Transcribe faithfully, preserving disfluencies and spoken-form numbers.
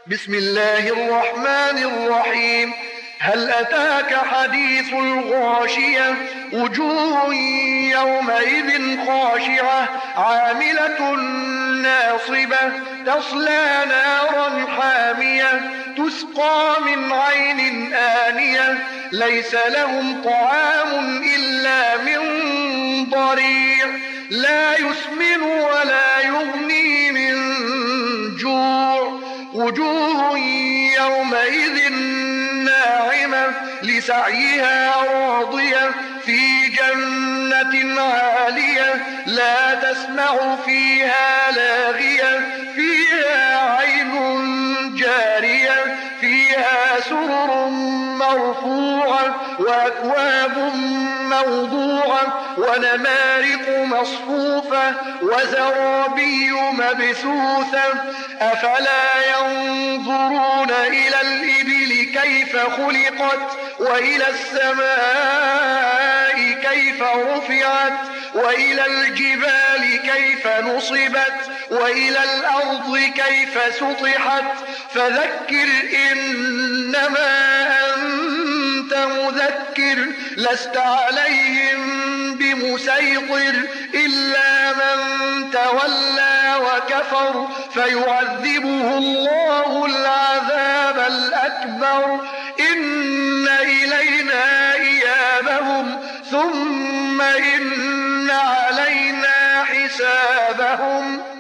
بسم الله الرحمن الرحيم. هل أتاك حديث الغاشية؟ وجوه يومئذ خاشعة عاملة ناصبة تصلى نارا حامية تسقى من عين آنية ليس لهم طعام إلا من ضريع لا يسمن ولا يغني من جوع. وجوه يومئذ ناعمة لسعيها راضية في جنة عالية لا تسمع فيها لاغية فيها عين جارية فيها سرر مرفوعة وأكواب موضوعة ونمارق مصفوفة وزرابي مبثوثة. أفلا ينظرون إلى الإبل كيف خلقت وإلى السماء كيف رفعت وإلى الجبال كيف نصبت وإلى الأرض كيف سطحت. فذكر إنما أنت مذكر لست عليهم بمسيطر إلا من تولى وكفر فيعذبه الله العذاب الأكبر. إن إلينا إيابهم ثم إن علينا حسابهم.